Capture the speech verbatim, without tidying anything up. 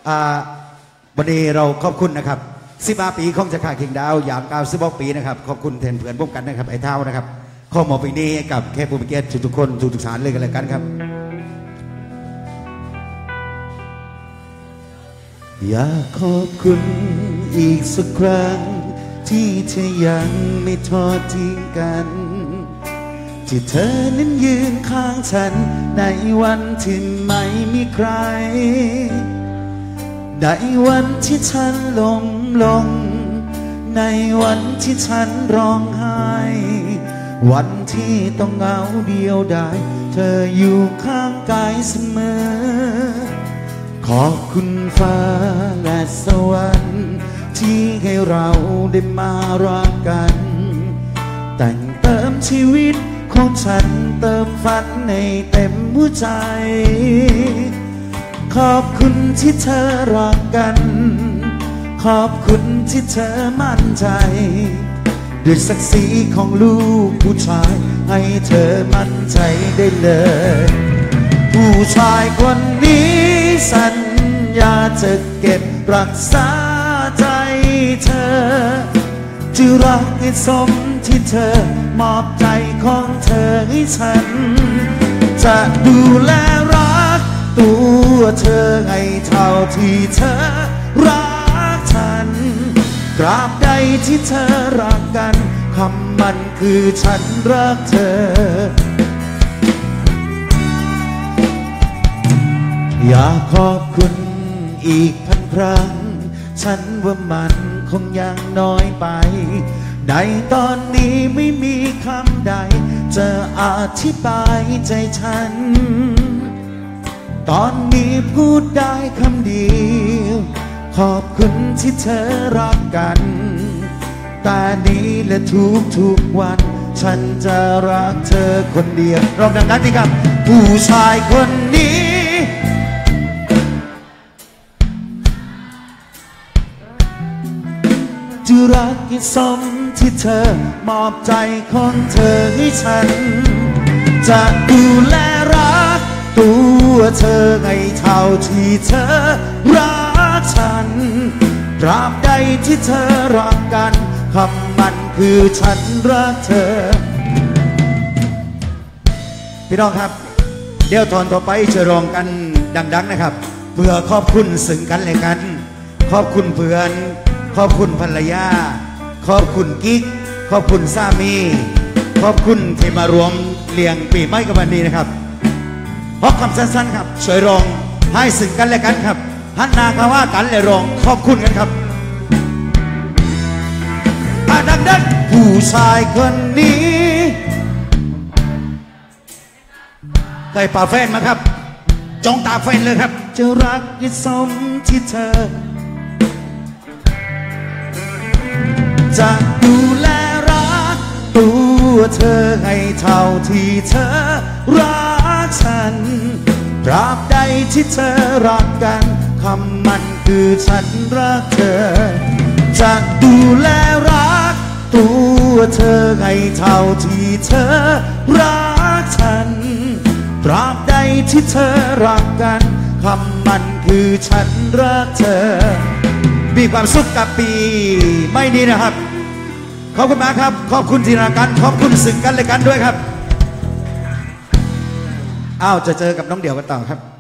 วันนี้เราขอบคุณนะครับสิบห้าปีของจะขาเคียงดาวอย่างเก้าสิบหกปีนะครับขอบคุณแทนเพื่อนร่วมกันนะครับไอ้เท้านะครับข้อมอบปีนี้กับแค่ผู้มีเกียรติทุกคนทุกสารเลยกันเลยกันครับอยากขอบคุณอีกสักครั้งที่เธอยังไม่ทอดทิ้งกันที่เธอนั้นยืนข้างฉันในวันที่ไม่มีใครในวันที่ฉันล้มลงในวันที่ฉันร้องไห้วันที่ต้องเหงาเดียวดายเธออยู่ข้างกายเสมอขอบคุณฟ้าและสวรรค์ที่ให้เราได้มารักกันแต่งเติมชีวิตของฉันเติมฝันในเต็มหัวใจขอบคุณที่เธอรักกันขอบคุณที่เธอมั่นใจด้วยศักดิ์ศรีของลูกผู้ชายให้เธอมั่นใจได้เลยผู้ชายคนนี้สัญญาจะเก็บรักษาใจเธอจะรักให้สมที่เธอมอบใจของเธอให้ฉันจะดูแลรักตัวเธอให้เท่าที่เธอรักฉันตราบใดที่เธอรักกันคำมันคือฉันรักเธออยากขอบคุณอีกพันครั้งฉันว่ามันคงยังน้อยไปในตอนนี้ไม่มีคำใดจะอธิบายใจฉันตอนนี้พูดได้คำเดียวขอบคุณที่เธอรักกันแต่นี้และทุกทุกวันฉันจะรักเธอคนเดียวร้องดังๆดีครับผู้ชายคนนี้จะรักให้สมที่เธอมอบใจของเธอให้ฉันจะดูแลรักตัวเธอให้เท่าที่เธอรักฉันตราบใดที่เธอรักกันคำมันคือฉันรักเธอพี่น้องครับเดี๋ยวตอนต่อไปจะร้องกันดังๆนะครับเพื่อขอบคุณซึ่งกันและกันขอบคุณเพื่อนขอบคุณภรรยาขอบคุณกิ๊กขอบคุณสามีขอบคุณที่มารวมเลี้ยงปีใหม่กับวันนี้นะครับเพราะคำสั้นๆครับช่วยร้องให้ซึ่งกันและกันครับหันหน้าเข้าว่ากันและร้องขอบคุณกันครับอาดังดังผู้ชายคนนี้เคยป่าแฟนมาครับจ้องตาแฟนเลยครับจะรักให้สมที่เธอจะดูแลรักตัวเธอให้เท่าที่เธอรักฉันตราบใดที่เธอรักกันคำมันคือฉันรักเธอจะดูแลรักตัวเธอให้เท่าที่เธอรักฉันตราบใดที่เธอรักกันคำมันคือฉันรักเธอมีความสุขกับปีไม่นี้นะครับขอบคุณมากครับขอบคุณที่รักกันขอบคุณซึ่งกันและกันด้วยครับอ้าวจะเจอกับน้องเดี่ยวกันต่อครับ